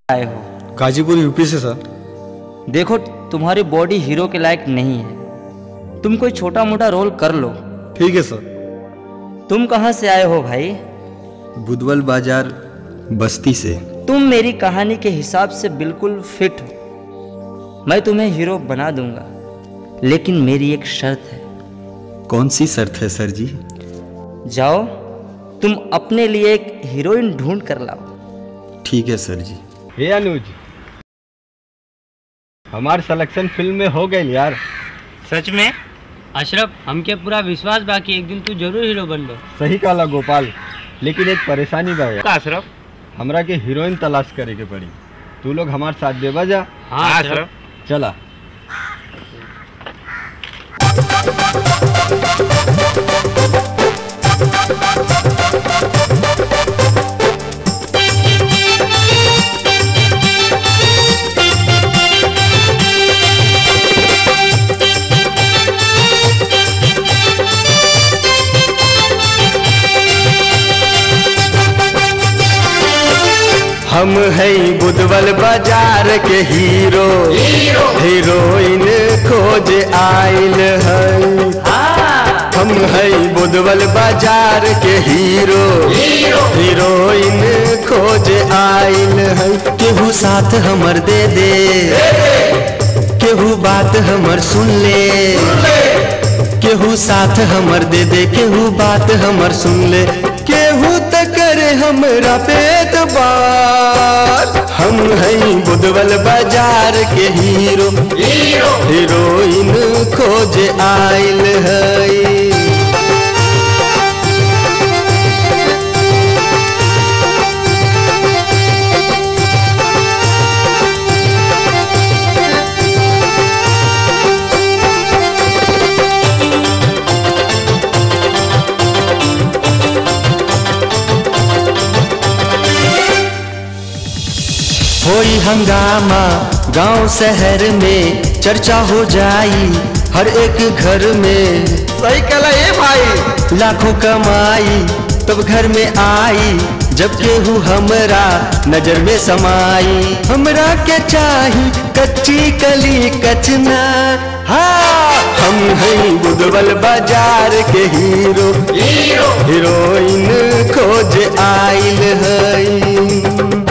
आए हो? गाजीपुर यूपी से सर। देखो तुम्हारी बॉडी हीरो के लायक नहीं है, तुम कोई छोटा मोटा रोल कर लो। ठीक है सर। तुम कहाँ से आए हो भाई? बुधवल बाजार बस्ती से। तुम मेरी कहानी के हिसाब से बिल्कुल फिट हो, मैं तुम्हें हीरो बना दूंगा, लेकिन मेरी एक शर्त है। कौन सी शर्त है सर जी? जाओ तुम अपने लिए एक हीरोइन ढूंढ कर लाओ। ठीक है सर जी। हे अनुज, हमार सिलेक्शन फिल्म में हो गई यार। सच में? अशरफ, हमके पूरा विश्वास बाकी एक दिन तू जरूर हीरो बन लो। सही कहला गोपाल, लेकिन एक परेशानी बा यार। का अशरफ? हमरा के हीरोइन तलाश करे के पड़ी। तू लोग हमारे साथ देवा जा। हाँ अशरफ, चला। हम है बुधवल बाजार के हीरो, हीरोइन खोज आइल है। हम है बुधवल बाजार के हीरो, हीरोइन खोज आइल है। केहू साथ हमर दे दे, केहू बात हमर सुन ले, केहू साथ हमर दे दे, केहू बात हमर सुन ले। केहू त करे हमरा पे एतबार। हम है बुधवल बाजार के हीरो, हीरोइन खोज आइल है। होई हंगामा गांव शहर में, चर्चा हो जाई हर एक घर में। सही कहला ये भाई। लाखों कमाई तब घर में आई, जब केहू हमरा नजर में समाई। हमरा के चाही कच्ची कली कचना। हाँ, हम हैं बुधवल बाजार के हीरो, हीरोइन खोज आइल है।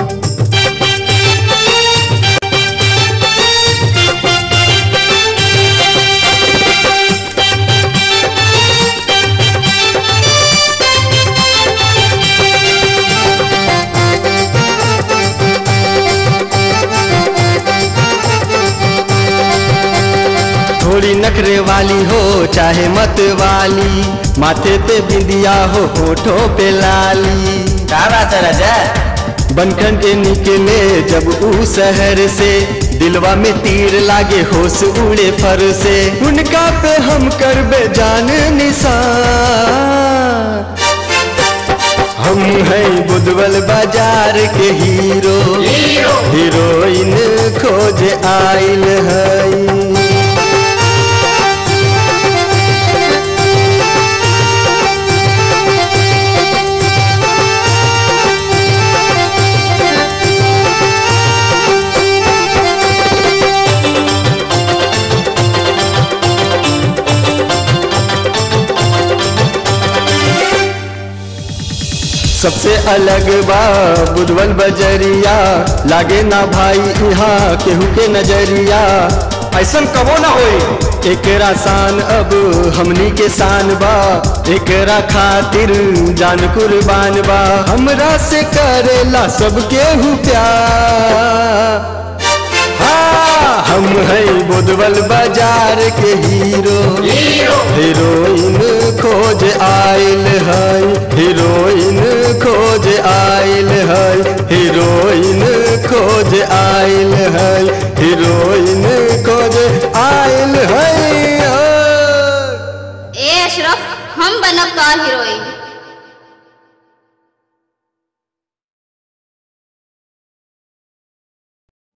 थोड़ी नखरे वाली हो चाहे मत वाली, माथे पे बिंदिया हो होठों पे लाली। क्या बात है राजा? बनखन के निकले जब ऊ शहर से, दिलवा में तीर लागे होश उड़े फर से। उनका पे हम करबे जान निशान। हम हैं बुधवल बाजार के हीरो, हीरोइन खोज आइल है। सबसे अलग बा बुधवल बजरिया, लागे ना भाई यहाँ केहू के नजरिया। ऐसन कबो ना होई, एकरा शान अब हमनी के शान बा। एकरा खातिर जान कुर्बान बा, हमरा से करेला सब केहू प्यार। हाँ, हम हैं बुधवल बाजार के हीरो, हीरोइन खोज आइल है। हीरोइन खोज आइल है, हीरोइन खोज आइल है, हीरोइन खोज आइल है। ए अशरफ, हम बनब तोर हीरो।